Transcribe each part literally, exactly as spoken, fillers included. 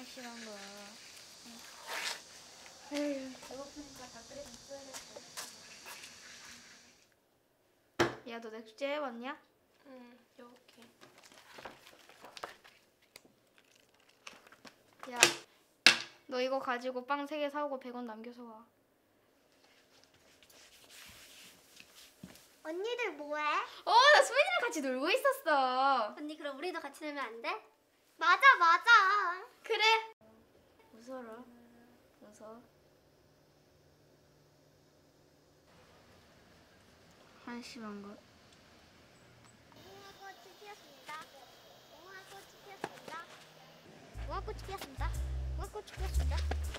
한심한 거. 에휴, 배고프니까 닭다리 좀 써야겠다. 야, 너 내 숙제 해왔냐? 응, 이렇게. 야, 너 이거 가지고 빵 세 개 사오고 백 원 남겨서 와. 언니들 뭐해? 어, 나 수민이랑 같이 놀고 있었어. 언니 그럼 우리도 같이 놀면 안 돼? 맞아 맞아. 그래. 웃어라. 웃어. 한심한 거. 무화꽃이 피었습니다. 무화꽃이 피었습니다. 무화꽃이 피었습니다. 무화꽃이 피었습니다.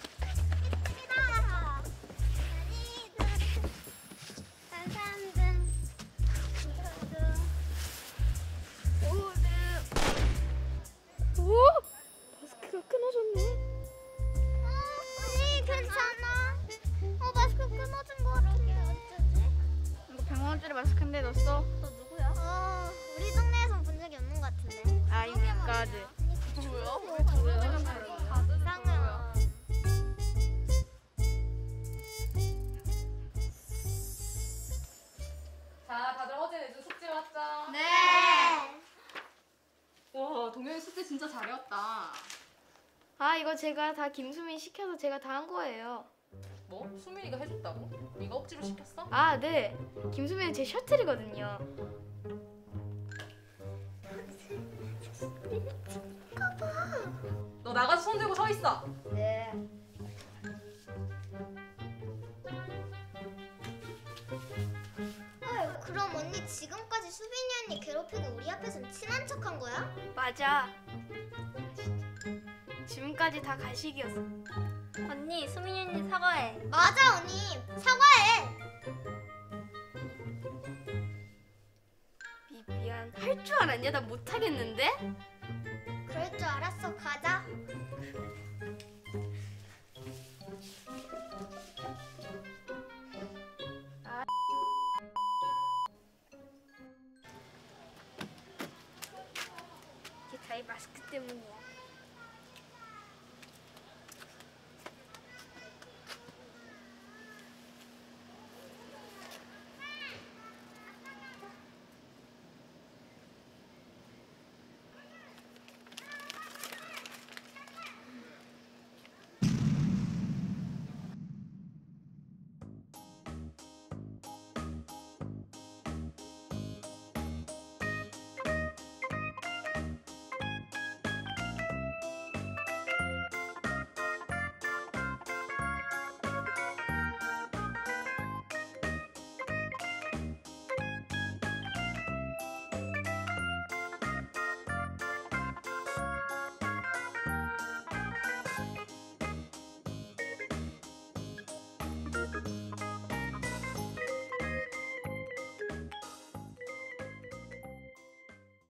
있습니다. 산삼등 산삼등 오늘. 오! 마스크가 끊어졌네. 어, 언니 괜찮아? 어 마스크 끊어진 거 같은데 어쩌지? 이거 백 원짜리 마스크인데 너 써? 너 누구야? 어 우리 동네에선 본 적이 없는 것 같은데. 아이디카드. 뭐야? 왜 뭐야? 이상해. 자, 다들 어제 내준 숙제 왔죠? 네. 와, 동영이 숙제 진짜 잘해왔다. 아, 이거 제가 다 김수민 시켜서 제가 다 한 거예요. 뭐? 수민이가 해줬다고? 네가 억지로 시켰어? 아, 네. 김수민은 제 셔틀이거든요. 너 나가서 손 들고 서 있어. 네. 헐, 그럼 언니 지금까지 수빈이 언니 괴롭히고 우리 앞에선 친한 척한 거야? 맞아. 지금까지 다 가식이었어. 언니, 수민이 언니 사과해. 맞아, 언니. 사과해. 미, 미안. 할 줄 알았냐? 나 못하겠는데? 그럴 줄 알았어. 가자. 아. 이게 다 이 마스크 때문이야.